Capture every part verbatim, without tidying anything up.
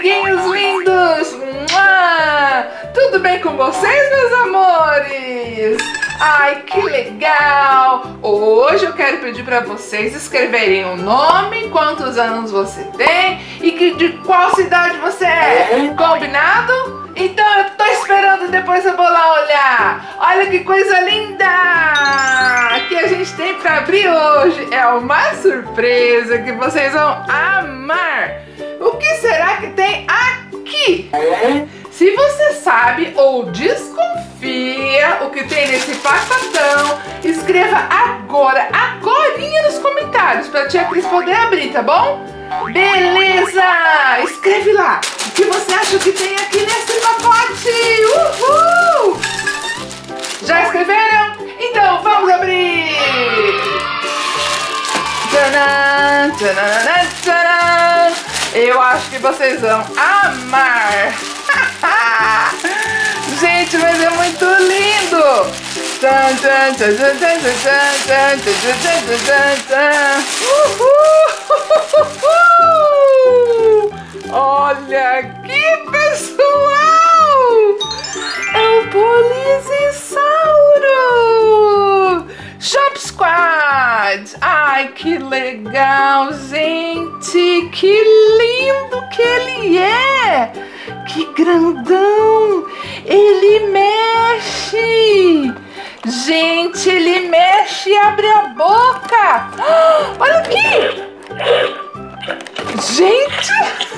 amiguinhos lindos! Mua! Tudo bem com vocês, meus amores? Ai, que legal! Hoje eu quero pedir para vocês escreverem o nome, quantos anos você tem e que, de qual cidade você é. Combinado? Então eu tô esperando, depois eu vou lá olhar. Olha que coisa linda que a gente tem para abrir hoje. É uma surpresa que vocês vão amar. O que será que tem aqui? Se você sabe ou desconfia o que tem nesse pacotão, escreva agora, agorinha nos comentários pra tia Cris poder abrir, tá bom? Beleza! Escreve lá o que você acha que tem aqui nesse pacote! Uhul! Já escreveram? Então vamos abrir! Tcharam, tcharam, tcharam. Eu acho que vocês vão amar! Gente, mas é muito lindo! Olha aqui, pessoal! É o Polizisauro! Shop Squad! Ai, que legal, gente! Que lindo que ele é! Que grandão! Ele mexe! Gente, ele mexe e abre a boca! Ah, olha aqui! Gente!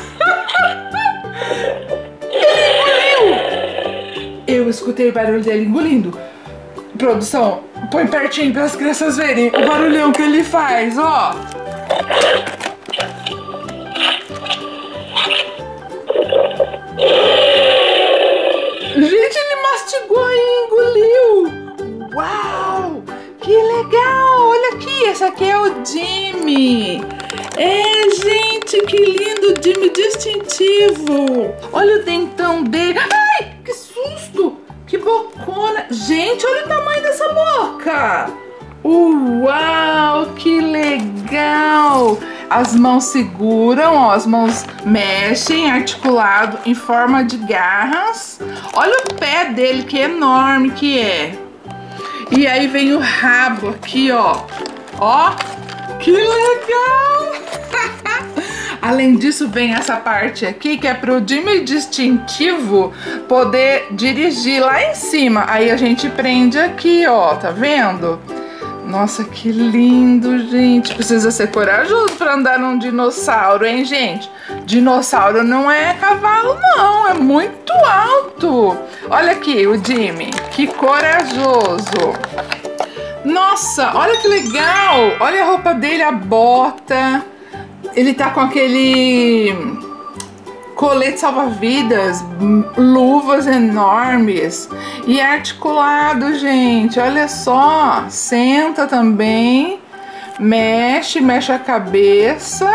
Ele engoliu! Eu escutei o barulho dele engolindo. Produção, põe pertinho para as crianças verem o barulhão que ele faz, ó! Gente, ele mastigou e engoliu! Uau! Que legal! Olha aqui, esse aqui é o Jimmy! É, gente, que lindo! Jimmy distintivo! Olha o dentão dele! Ai, que susto! Que bocona! Gente, olha o tamanho dessa boca! Uau, que legal! As mãos seguram, ó, as mãos mexem, articulado em forma de garras. Olha o pé dele, que enorme que é. E aí vem o rabo aqui, ó. Ó, que legal! Além disso, vem essa parte aqui, que é pro Jimmy distintivo poder dirigir lá em cima. Aí a gente prende aqui, ó, tá vendo? Nossa, que lindo, gente. Precisa ser corajoso para andar num dinossauro, hein, gente? Dinossauro não é cavalo, não. É muito alto. Olha aqui o Jimmy. Que corajoso. Nossa, olha que legal. Olha a roupa dele, a bota. Ele tá com aquele colete salva-vidas, luvas enormes e articulado, gente. Olha só, senta também, mexe, mexe a cabeça,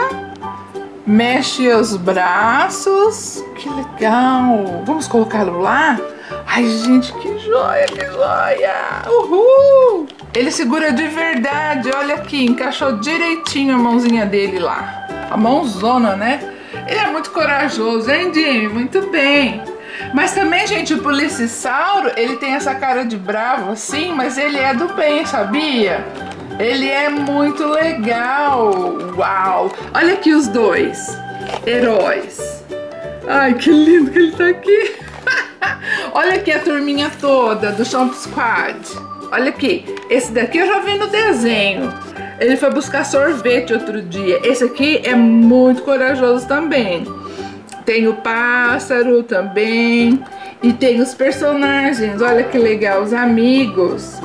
mexe os braços. Que legal! Vamos colocá-lo lá? Ai, gente, que joia, que joia! Uhul! Ele segura de verdade, olha aqui, encaixou direitinho a mãozinha dele lá. A mãozona, né? Ele é muito corajoso, hein, Jimmy? Muito bem. Mas também, gente, o Polizisauro, ele tem essa cara de bravo assim, mas ele é do bem, sabia? Ele é muito legal. Uau! Olha aqui os dois heróis. Ai, que lindo que ele tá aqui. Olha aqui a turminha toda do Shop Squad. Olha aqui, esse daqui eu já vi no desenho. Ele foi buscar sorvete outro dia. Esse aqui é muito corajoso também. Tem o pássaro também. E tem os personagens. Olha que legal, os amigos.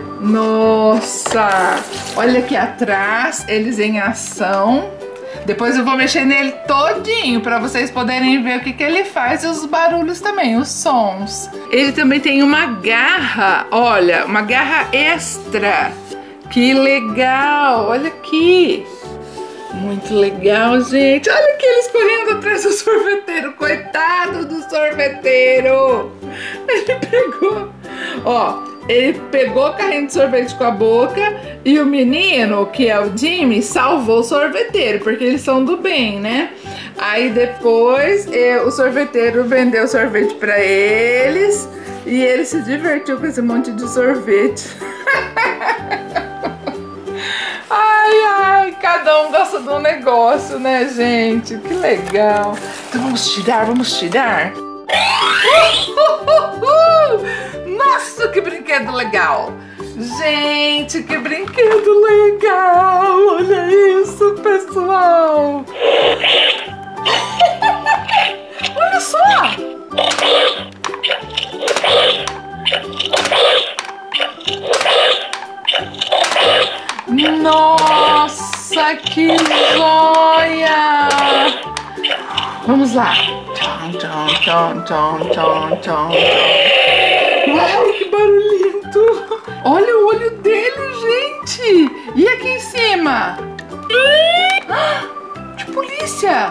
Nossa! Olha aqui atrás, eles em ação. Depois eu vou mexer nele todinho para vocês poderem ver o que, que ele faz e os barulhos também, os sons. Ele também tem uma garra, olha, uma garra extra. Que legal, olha aqui. Muito legal, gente. Olha aqui eles correndo atrás do sorveteiro. Coitado do sorveteiro. Ele pegou, ó, ele pegou o carrinho de sorvete com a boca, E o menino, que é o Jimmy, salvou o sorveteiro, porque eles são do bem, né? Aí depois eu, o sorveteiro vendeu sorvete pra eles e ele se divertiu com esse monte de sorvete. Ai, ai, cada um gosta de um negócio, né, gente? Que legal. Então vamos tirar, vamos tirar. Nossa, que brinquedo legal. Gente, que brinquedo legal. Olha isso, pessoal. Olha só. Nossa, que joia! Vamos lá. Tchom, tchom, tchom, tchom, tchom, tchom. Uau, que barulhento! Olha o olho dele, gente! E aqui em cima? Ah, de polícia!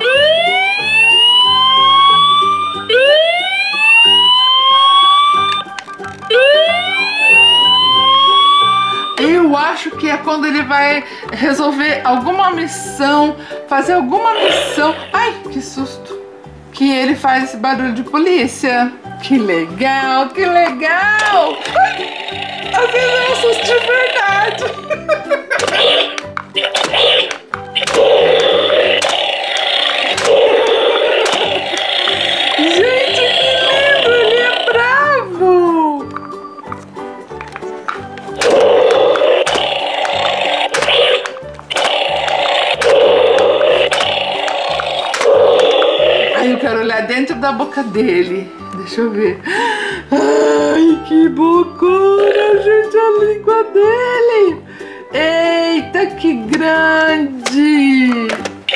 Eu acho que é quando ele vai resolver alguma missão, fazer alguma missão. Ai, que susto! Que ele faz esse barulho de polícia. Que legal, que legal! Ai, às vezes é um susto de verdade. Gente, que lindo! Ele é bravo! Ai, eu quero olhar dentro da boca dele. Deixa eu ver. Ai, que bocona, gente, a língua dele. Eita, que grande.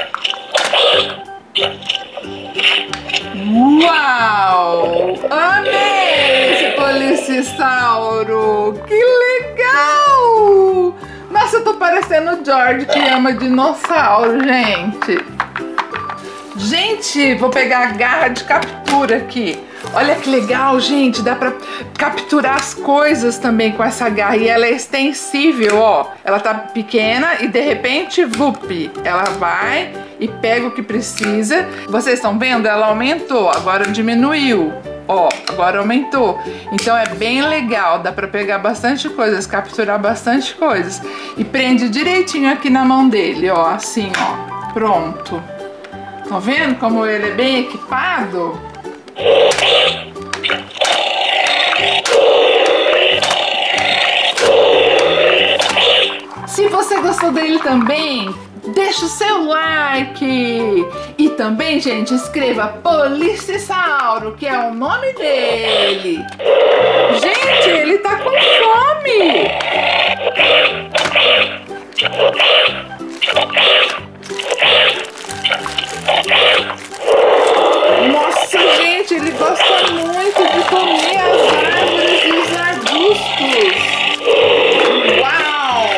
Uau, amei esse Policisauro. Que legal. Nossa, eu tô parecendo o George, que ama dinossauro, gente. Gente, vou pegar a garra de captura aqui. Olha que legal, gente. Dá pra capturar as coisas também com essa garra. E ela é extensível, ó. Ela tá pequena e de repente, vup, ela vai e pega o que precisa. Vocês estão vendo? Ela aumentou, agora diminuiu. Ó, agora aumentou. Então é bem legal. Dá pra pegar bastante coisas, capturar bastante coisas. E prende direitinho aqui na mão dele, ó. Assim, ó. Pronto. Tá vendo como ele é bem equipado? Se você gostou dele também, deixa o seu like. E também, gente, escreva Policisauro, que é o nome dele. Gente, ele tá com fome. Nossa, gente, ele gosta muito de comer as árvores e os arbustos. Uau!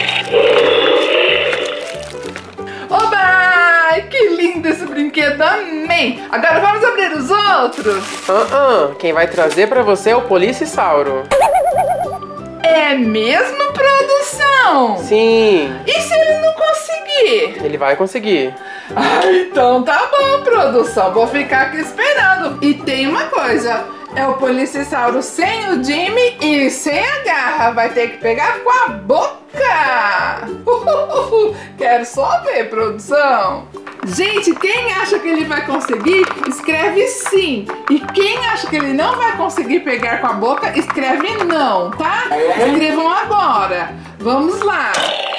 Oba! Que lindo esse brinquedo, amei! Agora vamos abrir os outros? Uh-uh. Quem vai trazer pra você é o Policisauro. É mesmo, produção? Sim. E se ele não conseguir? Ele vai conseguir. Ah, então tá bom, produção. Vou ficar aqui esperando. E tem uma coisa. É o Policisauro sem o Jimmy e sem a garra. Vai ter que pegar com a boca. Uhuhu. Quero só ver, produção. Gente, quem acha que ele vai conseguir, escreve sim. E quem acha que ele não vai conseguir pegar com a boca, escreve não, tá? Escrevam agora. Vamos lá.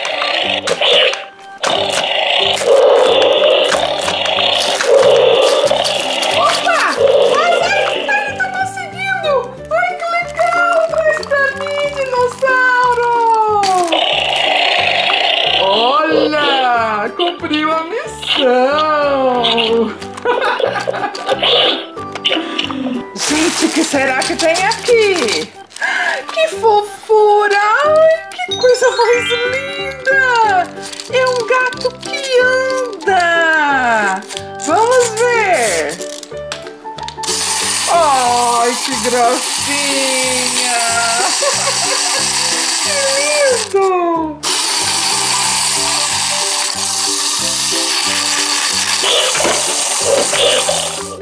Opa! Ai, ai, ele tá conseguindo! Ai, que legal! Traz pra mim, dinossauro! Olha! Cumpriu a missão! Gente, o que será que tem aqui? Que fofura! Ai, que coisa mais linda! É um gato que anda! Vamos ver! Ai, que gracinha! Que lindo!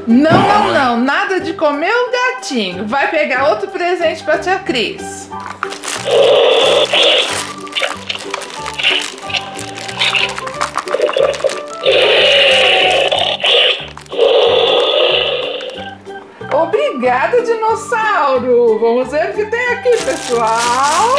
Não, não, não. Nada de comer o gatinho. Vai pegar outro presente pra tia Cris. Obrigada, dinossauro. Vamos ver o que tem aqui, pessoal.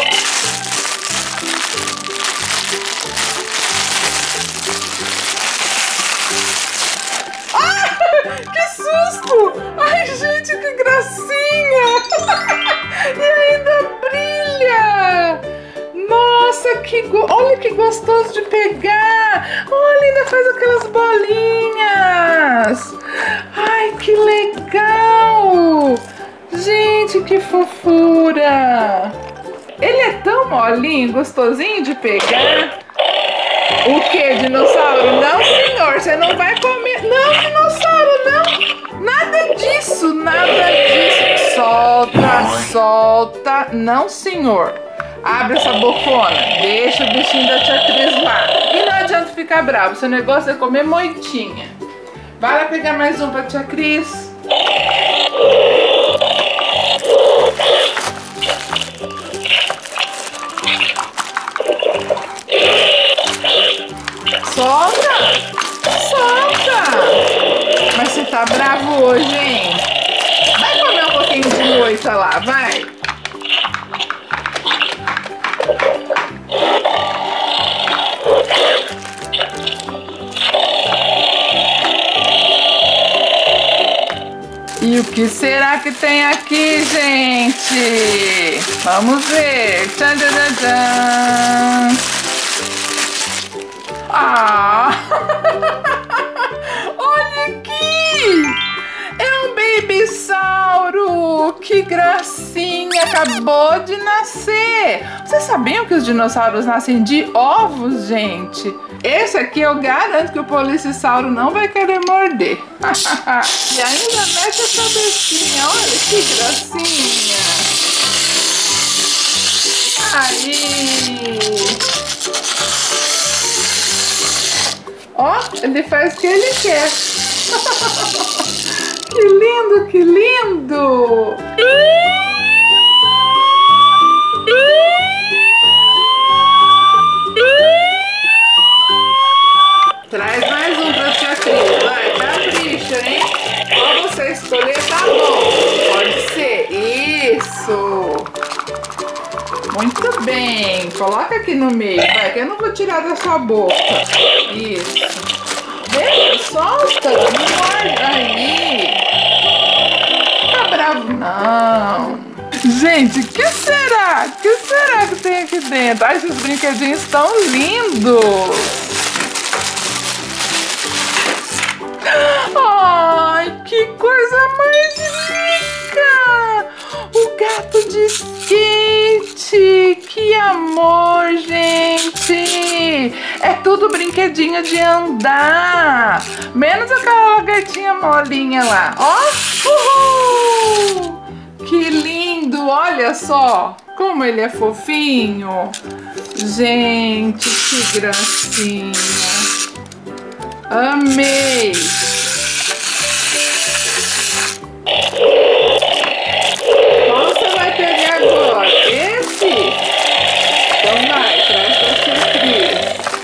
Que susto! Ai, gente, que gracinha! E ainda brilha! Nossa, que go... olha que gostoso de pegar! Olha, ainda faz aquelas bolinhas! Ai, que legal! Gente, que fofura! Ele é tão molinho, gostosinho de pegar. O que, dinossauro? Não, senhor, você não vai comer. Não, dinossauro, não. Nada disso, nada disso. Solta, solta. Não, senhor. Abre essa bocona. Deixa o bichinho da tia Cris lá. E não adianta ficar bravo. Seu negócio é comer moitinha. Vai lá pegar mais um pra tia Cris. Solta! Solta! Mas você tá bravo hoje, hein? Vai comer um pouquinho de moita lá, vai! E o que será que tem aqui, gente? Vamos ver! Tchan, tchan, tchan, tchan. Ah! Olha aqui! É um babysauro! Que gracinha! Acabou de nascer! Vocês sabiam que os dinossauros nascem de ovos, gente? Esse aqui eu garanto que o polissauro não vai querer morder. E ainda mete a cabecinha! Olha que gracinha! Aí! Ó, ele faz o que ele quer. Que lindo, que lindo! Traz mais um pra tia Cris. Vai, capricha, hein? Qual você escolher, tá bom. Pode ser. Isso! Muito bem. Coloca aqui no meio, vai, que eu não vou tirar da sua boca. Isso. Deixa, solta. Não morde. Aí. Tá bravo, não. Gente, que será? Que será que tem aqui dentro? Ai, esses brinquedinhos estão lindos. Ai, que coisa mais rica! O gato de skate! Que amor, gente! É tudo brinquedinho de andar! Menos aquela lagartinha molinha lá, ó! Uhul! Que lindo! Olha só como ele é fofinho! Gente, que gracinha! Amei! Qual você vai pegar agora? Esse? Então vai, traz pra tia Cris.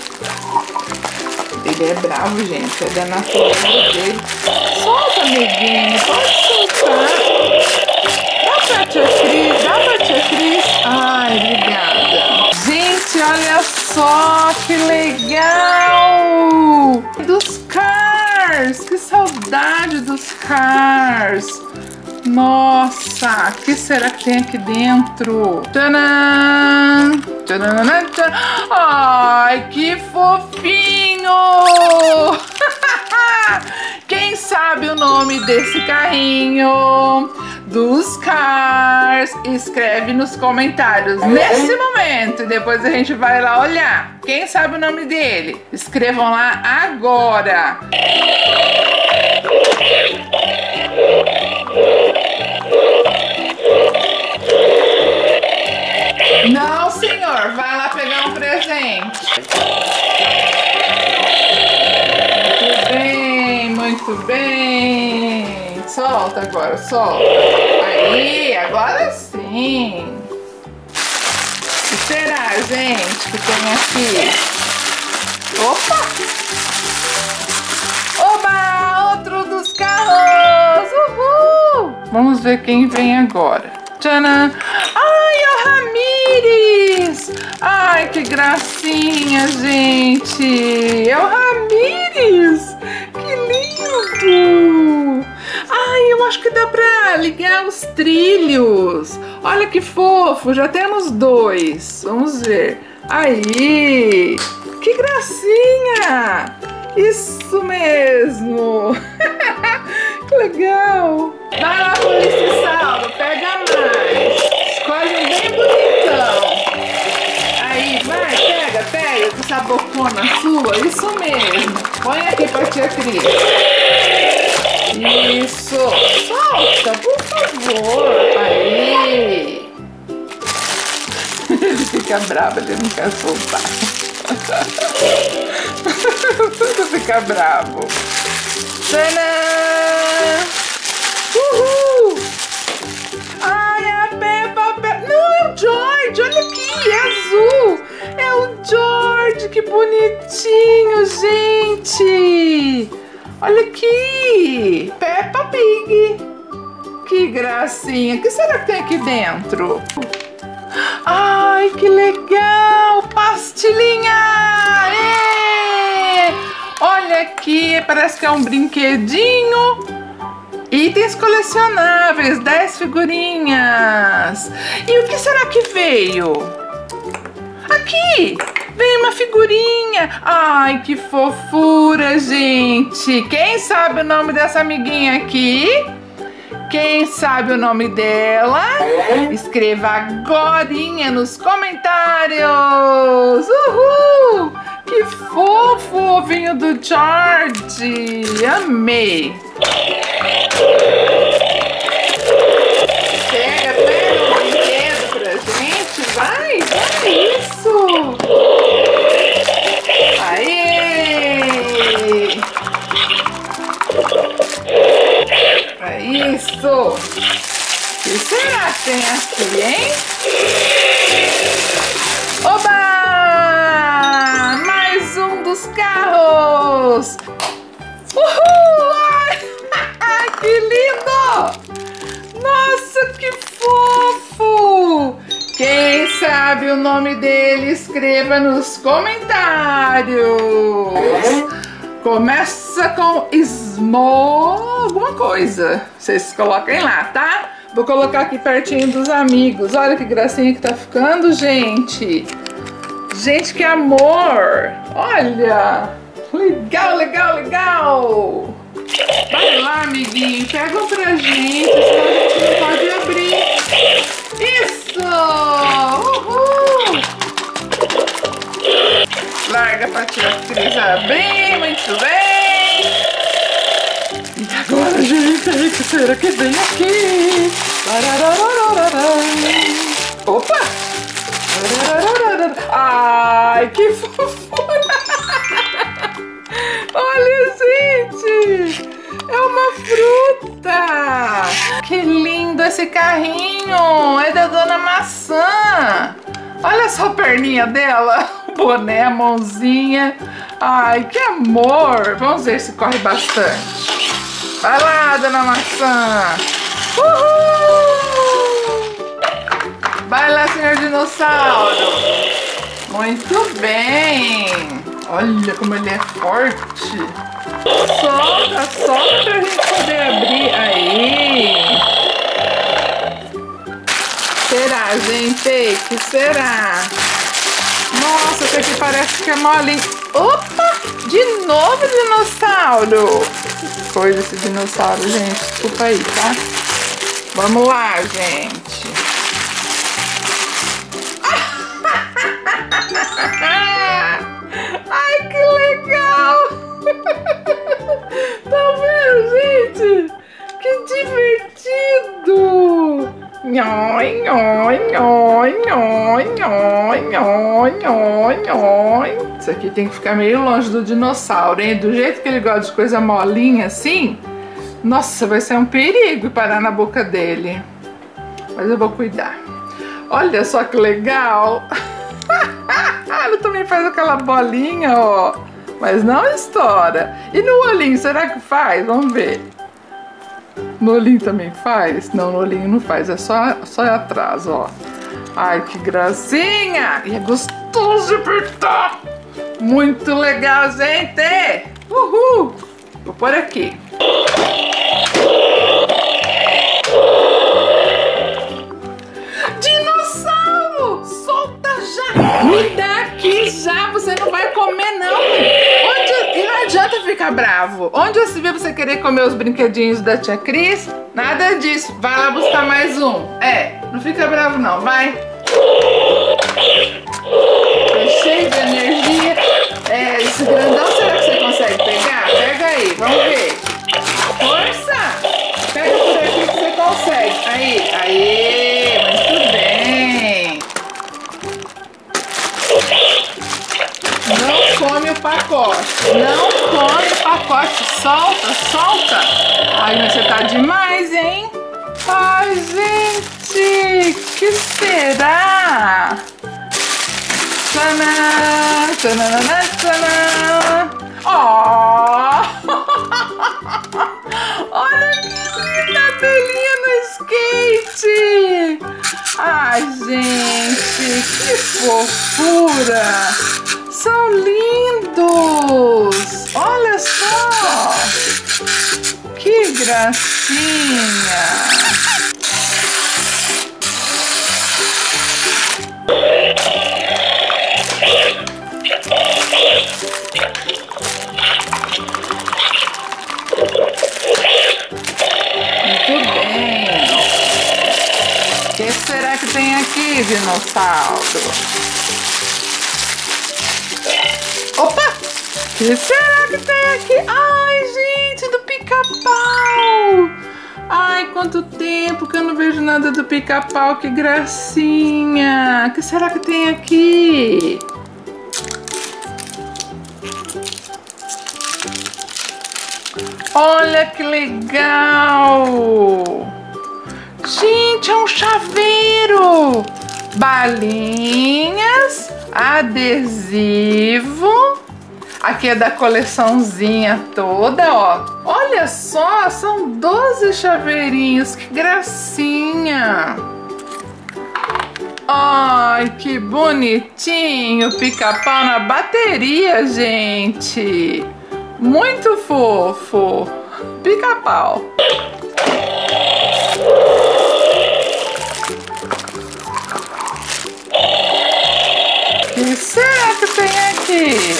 Ele é bravo, gente. É da natureza dele. Solta, amiguinho. Pode soltar. Dá pra tia Cris. Dá pra tia Cris. Ai, obrigada. Gente, olha só que legal. Dos Cars. Que saudade dos Cars. Nossa, o que será que tem aqui dentro? Tcharam! Tcharam, tcharam. Ai, que fofinho! Quem sabe o nome desse carrinho? Dos Cars? Escreve nos comentários nesse momento e depois a gente vai lá olhar. Quem sabe o nome dele? Escrevam lá agora. Não, senhor, vai lá pegar um presente. Muito bem, muito bem. solta agora, solta. Aí, agora sim. O que será, gente, que tem aqui? Opa! Oba! Outro dos carros! Uhul! Vamos ver quem vem agora. Tcharam! Ai, é o Ramires! Ai, que gracinha, gente! É o Ramires! Que lindo! Ai, eu acho que dá pra ligar os trilhos. Olha que fofo, já temos dois. Vamos ver. Aí! Que gracinha! Isso mesmo! Que legal! Vai lá, Polícia Sauro, pega mais. Escolhe um bem bonitão. Aí, vai, pega, pega com essa bocona sua. Isso mesmo. Põe aqui pra tia Cris. Isso. Solta, por favor. Aí. Ele fica bravo, ele não quer soltar. Tudo fica bravo. Tcharam! Uhul! Ai, a Peppa, Peppa. Não, é o George, olha aqui, é azul. É o George, que bonitinho, gente. Olha aqui, Peppa Pig. Que gracinha. O que será que tem aqui dentro? Ai, que legal, pastilhinha. É! Olha aqui, parece que é um brinquedinho. Itens colecionáveis, dez figurinhas. E o que será que veio? Aqui, veio uma figurinha. Ai, que fofura, gente. Quem sabe o nome dessa amiguinha aqui? Quem sabe o nome dela? Escreva agorinha nos comentários. Uhul! Que fofo o ovinho do George. Amei. Pega, pega um brinquedo pra gente. Vai, vai, isso. Aê! É isso. O que será que tem aqui, hein? Oba! Mais um dos carros. Uhul! Ai, que lindo! Nossa, que fofo! Quem sabe o nome dele, escreva nos comentários. Começa com Small alguma coisa. Vocês coloquem lá, tá? Vou colocar aqui pertinho dos amigos. Olha que gracinha que tá ficando, gente. Gente, que amor! Olha! Legal, legal, legal! Vai lá, amiguinho. Pega um pra gente. Senão a gente não pode abrir. Isso! Uhul! Larga pra tia Cris abrir. Muito bem! E agora, gente, o que será que vem aqui? Opa! Ai, que fofura! Olha, gente! É uma fruta! Que lindo esse carrinho! É da Dona Maçã! Olha só a perninha dela! O boné, a mãozinha! Ai, que amor! Vamos ver se corre bastante! Vai lá, Dona Maçã! Uhul! Vai lá, senhor dinossauro! Muito bem! Olha como ele é forte! Solta, solta pra gente poder abrir! Aí! Será, gente? Que será? Nossa, esse aqui parece que é molinho! Opa! De novo dinossauro! Que coisa esse dinossauro, gente! Desculpa aí, tá? Vamos lá, gente! Ai, que legal! Tá vendo, gente? Que divertido! Nhoi, nhoi, nhoi, nhoi, nhoi, nhoi, nhoi, nhoi. Isso aqui tem que ficar meio longe do dinossauro, hein? Do jeito que ele gosta de coisa molinha assim, Nossa, vai ser um perigo parar na boca dele. Mas eu vou cuidar. Olha só que legal. Ele também faz aquela bolinha, ó. Mas não estoura. E no olhinho, será que faz? Vamos ver. No olhinho também faz? Não, no olhinho não faz. É só, só atrás, ó. Ai, que gracinha. E é gostoso de apertar. Muito legal, gente. Uhul. Vou pôr aqui. Dinossauro! Solta já! Me dá aqui já! Você não vai comer, não! Onde... E não adianta ficar bravo! Onde você vê você querer comer os brinquedinhos da tia Cris? Nada disso! Vai lá buscar mais um! É, não fica bravo não, vai! É cheio de energia! É, esse grandão, será que você consegue pegar? Pega aí, vamos ver! Força! Pega por aqui que você consegue! Aí, aí! Muito bem! Não come o pacote! Não come o pacote! Solta, solta! Ai, mas você tá demais, hein? Ai, gente! Que será? Tcharam! Tcharam! Tcharam! Oh! Olha que linda a abelhinha no skate! Ai, gente, que fofura! São lindos! Olha só! Que gracinha! Muito bem! O que será que tem aqui, dinossauro? Opa! O que será que tem aqui? Ai, gente, do Pica-Pau! Ai, quanto tempo que eu não vejo nada do Pica-Pau, que gracinha! O que será que tem aqui? Olha que legal! Gente, é um chaveiro! Balinhas, adesivo. Aqui é da coleçãozinha toda, ó. Olha só, são doze chaveirinhos, que gracinha! Ai, que bonitinho! Pica-Pau na bateria, gente! Muito fofo! Pica-Pau! O que será que tem aqui?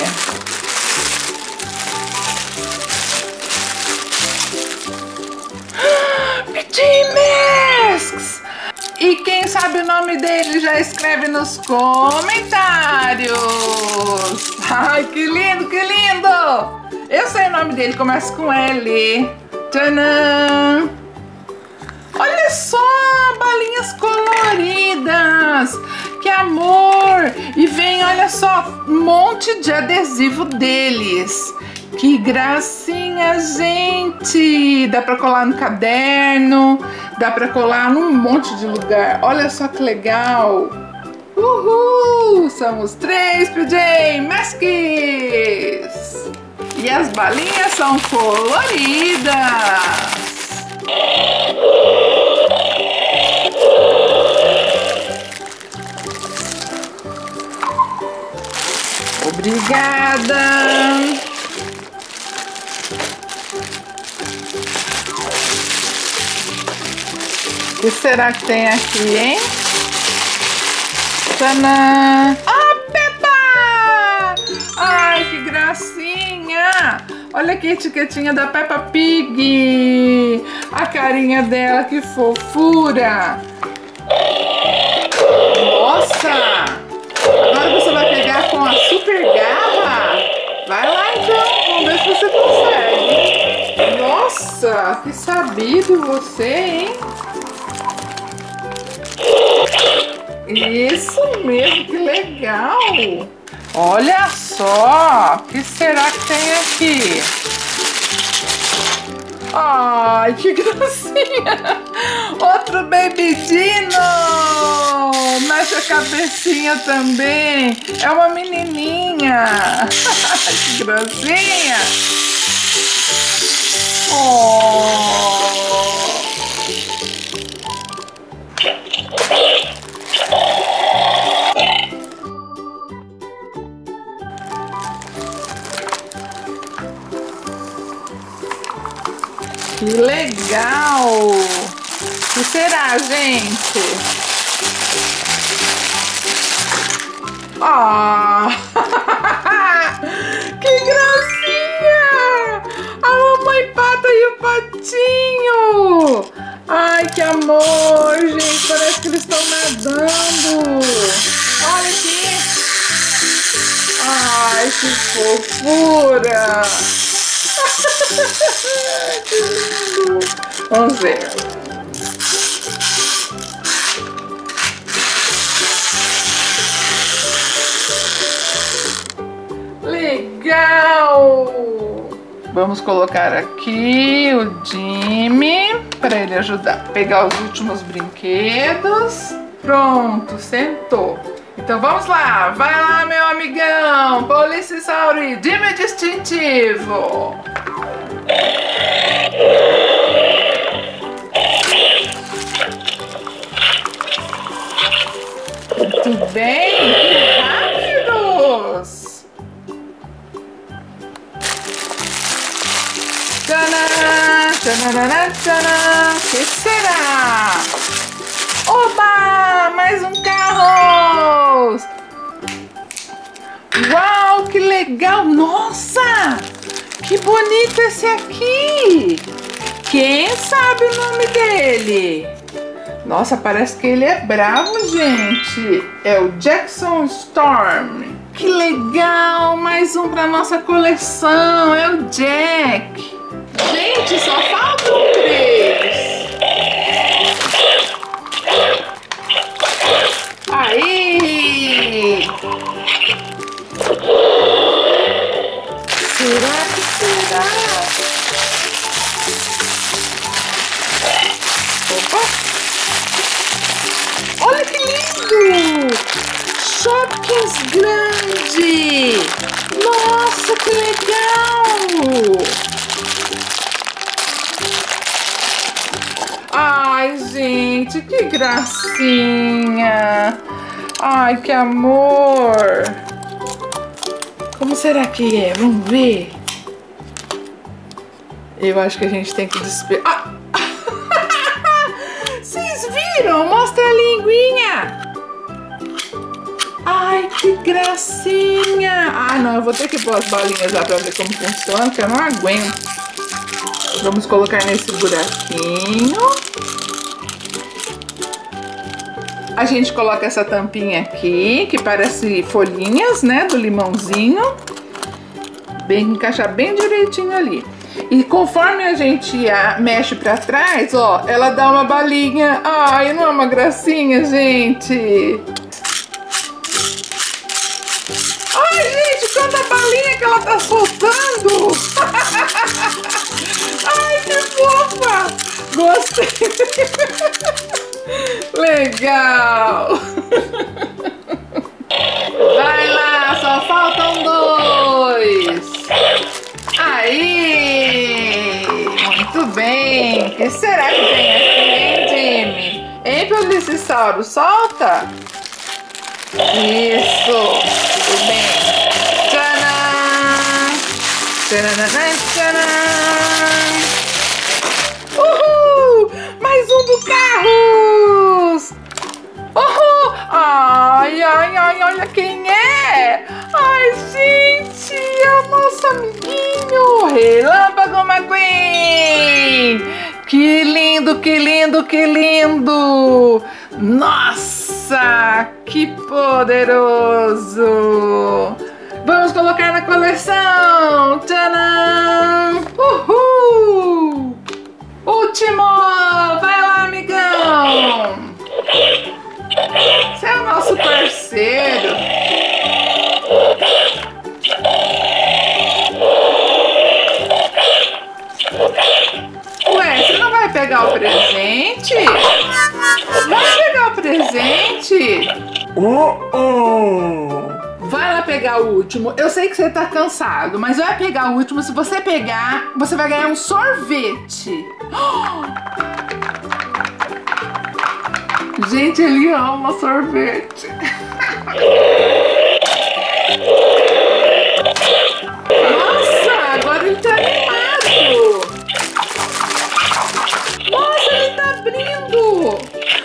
P-J-Masks! E quem sabe o nome dele já escreve nos comentários! Ai, que lindo, que lindo! Eu sei o nome dele, começa com L. Tcharam! Olha só, balinhas coloridas! Que amor! E vem, olha só, um monte de adesivo deles. Que gracinha, gente! Dá pra colar no caderno, dá pra colar num monte de lugar. Olha só que legal! Uhul! Somos três P J Masks! E as balinhas são coloridas! Obrigada! O que será que tem aqui, hein? Tadã! Ah, Peppa! Ai, que gracinha! Olha aqui a etiquetinha da Peppa Pig! A carinha dela, que fofura! Nossa! Agora você vai pegar com a super garra? Vai lá então, vamos ver se você consegue. Nossa, que sabido você, hein? Isso mesmo, que legal! Olha só, o que será que tem aqui? Ah, Ai, que gracinha! Outro Baby Dino! Mexe a cabecinha também. É uma menininha. Que gracinha! Oh! Que legal! O que será, gente? Ah! Que gracinha! A mamãe pata e o patinho! Ai, que amor, gente! Parece que eles estão nadando! Olha aqui! Ai, que fofura! Que lindo! Vamos ver. Legal! Vamos colocar aqui o Jimmy para ele ajudar a pegar os últimos brinquedos. Pronto, sentou. Então vamos lá, vai lá, meu amigão, Policissauro e Jimmy Distintivo. Muito bem, que rápidos! Tcharam, tcharam, tcharam. O que será? Oba! Mais um carro! Uau, que legal! Nossa! Que bonito esse aqui! Quem sabe o nome dele? Nossa, parece que ele é bravo, gente! É o Jackson Storm! Que legal! Mais um para nossa coleção! É o Jack! Gente, só faltam três! Aí! Será que será? Opa! Olha que lindo! Shopkins grande! Nossa, que legal! Ai, gente, que gracinha! Ai, que amor! Como será que é? Vamos ver. Eu acho que a gente tem que despejar. Ah! Vocês viram? Mostra a linguinha! Ai, que gracinha! Ah, não, eu vou ter que pôr as balinhas lá pra ver como funciona, que eu não aguento. Vamos colocar nesse buraquinho. A gente coloca essa tampinha aqui, que parece folhinhas, né, do limãozinho. Bem, encaixar bem direitinho ali. E conforme a gente a, mexe pra trás, ó, ela dá uma balinha. Ai, não é uma gracinha, gente? Ai, gente, quanta balinha que ela tá soltando! Ai, que fofa! Gostei! Legal! Vai lá, só faltam dois! Aí! Muito bem! O que será que tem aqui, hein, Jimmy? Hein, Policissauro? Solta! Isso! Muito bem! Tcharam! Tcharam, tcharam! Uhul! Mais um do Carros! Uhul! Ai, ai, ai, olha quem é! Ai, gente, é o nosso amiguinho! Relâmpago McQueen! Que lindo, que lindo, que lindo! Nossa, que poderoso! Vamos colocar na coleção! Tcharam! Uhul! Último! Vai lá, amigão! Você é o nosso parceiro! Ué, você presente? Vai pegar o presente? Oh, oh. Vai lá pegar o último. Eu sei que você tá cansado, mas vai pegar o último. Se você pegar, você vai ganhar um sorvete. Gente, ele ama sorvete. Nossa, agora ele tá animado. Nossa, ele tá abrindo.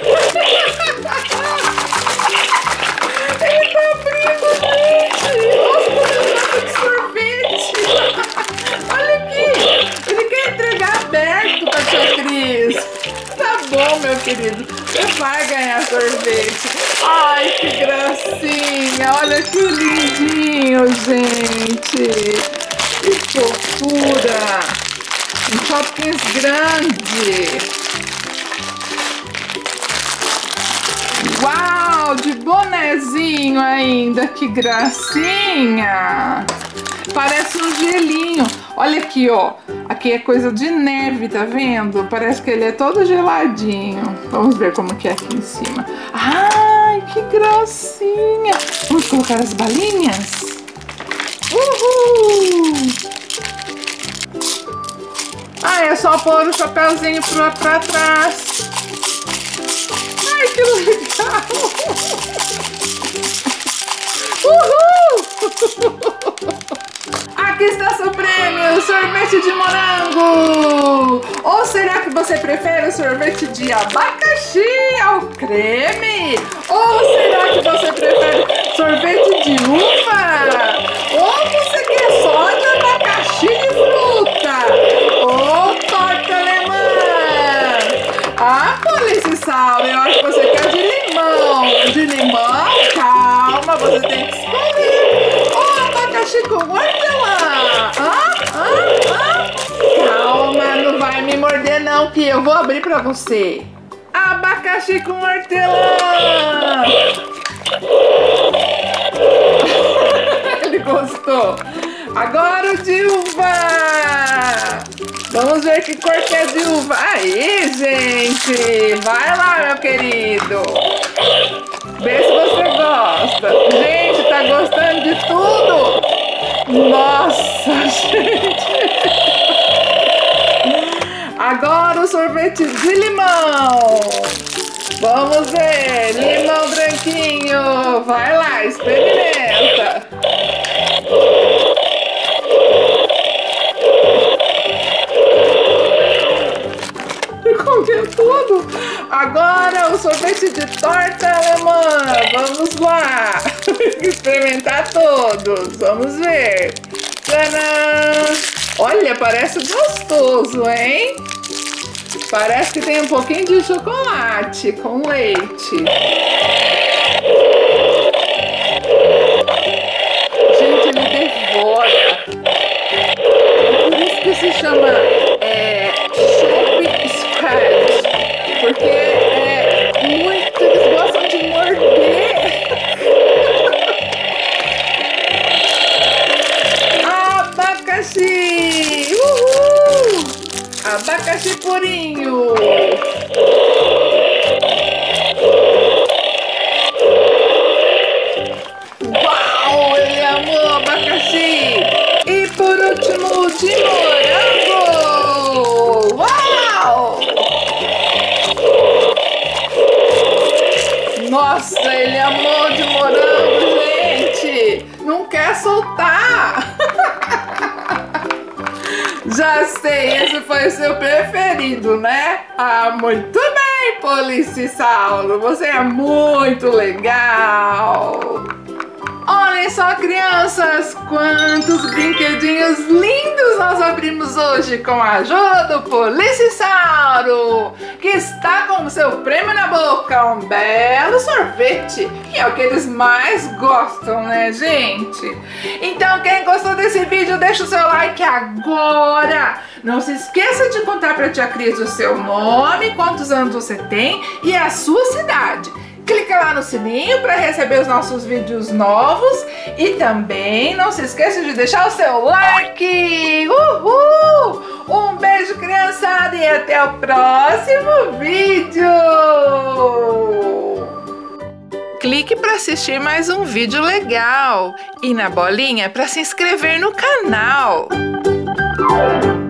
Ele tá abrindo, gente. Nossa, como ele gosta de sorvete. Olha aqui. Ele quer entregar aberto pra tia Cris. Tá bom, meu querido. Você vai ganhar sorvete. Ai, que gracinha. Olha que lindinho, gente. Que fofura. Um Shopkins grande. Uau, de bonezinho ainda. Que gracinha. Parece um gelinho. Olha aqui, ó. Aqui é coisa de neve, tá vendo? Parece que ele é todo geladinho. Vamos ver como que é aqui em cima. Ai, que gracinha. Vamos colocar as balinhas? Uhul! Ah, é só pôr o chapéuzinho pra, pra trás. Ai, que legal! Uhul! Aqui está seu prêmio, sorvete de morango! Ou será que você prefere o sorvete de abacaxi ao creme? Ou será que você prefere sorvete de uva? Ou você quer só de abacaxi de fruta? Ou torta alemã? Ah, Policiçauro, eu acho que você quer de limão. De limão? Calma, você tem que escolher. Ou abacaxi com hortelã? Ah, ah, ah. Calma, não vai me morder não, que eu vou abrir pra você. Abacaxi com hortelã. Ele gostou. Agora o de uva. Vamos ver que cor que é de uva. Aí, gente. Vai lá, meu querido. Vê se você gosta. Gente, tá gostando de tudo? Nossa, gente. Agora o sorvete de limão. Vamos ver. Limão branquinho. Vai lá, experimenta. Comeu tudo. Agora o sorvete de torta alemã. Vamos lá. Experimentar todos. Vamos ver. Tcharam! Olha, parece gostoso, hein? Parece que tem um pouquinho de chocolate com leite. Gente, ele devora. É por isso que se chama é, Chopp Squad. Porque é muito, eles gostam de morder. Abacaxi! Uhul! Abacaxi purinho! Uau! Ele amou abacaxi! E por último, de morango! Uau! Nossa, ele amou de morango, gente! Não quer soltar! Já sei, esse foi o seu preferido, né? Ah, muito bem, Policiçauro! Você é muito legal! Olhem só, crianças, quantos brinquedinhos lindos nós abrimos hoje com a ajuda do Policiçauro, que está com o seu prêmio na boca, um belo sorvete, que é o que eles mais gostam, né, gente? Então, quem gostou desse vídeo, deixa o seu like agora! Não se esqueça de contar pra tia Cris o seu nome, quantos anos você tem e a sua cidade. Clica lá no sininho para receber os nossos vídeos novos e também não se esqueça de deixar o seu like. Uhul! Um beijo, criançada, e até até o próximo vídeo! Clique para assistir mais um vídeo legal e na bolinha para se inscrever no canal.